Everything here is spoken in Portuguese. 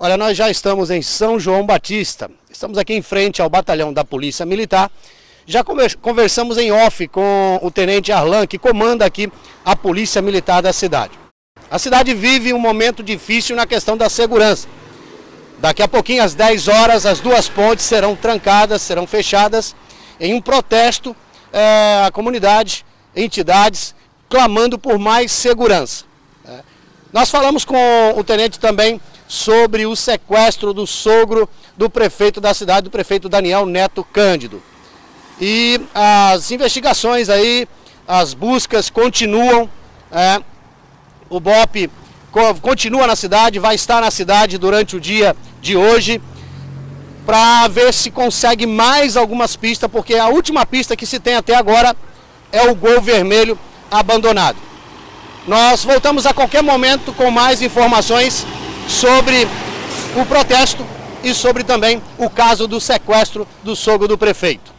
Olha, nós já estamos em São João Batista, estamos aqui em frente ao batalhão da Polícia Militar. Já conversamos em off com o Tenente Arlan, que comanda aqui a Polícia Militar da cidade. A cidade vive um momento difícil na questão da segurança. Daqui a pouquinho, às 10 horas, as duas pontes serão trancadas, serão fechadas em um protesto à comunidade, entidades, clamando por mais segurança. Nós falamos com o tenente também sobre o sequestro do sogro do prefeito da cidade, do prefeito Daniel Neto Cândido. E as investigações aí, as buscas continuam, o BOPE continua na cidade, vai estar na cidade durante o dia de hoje, para ver se consegue mais algumas pistas, porque a última pista que se tem até agora é o Gol Vermelho abandonado. Nós voltamos a qualquer momento com mais informações sobre o protesto e sobre também o caso do sequestro do sogro do prefeito.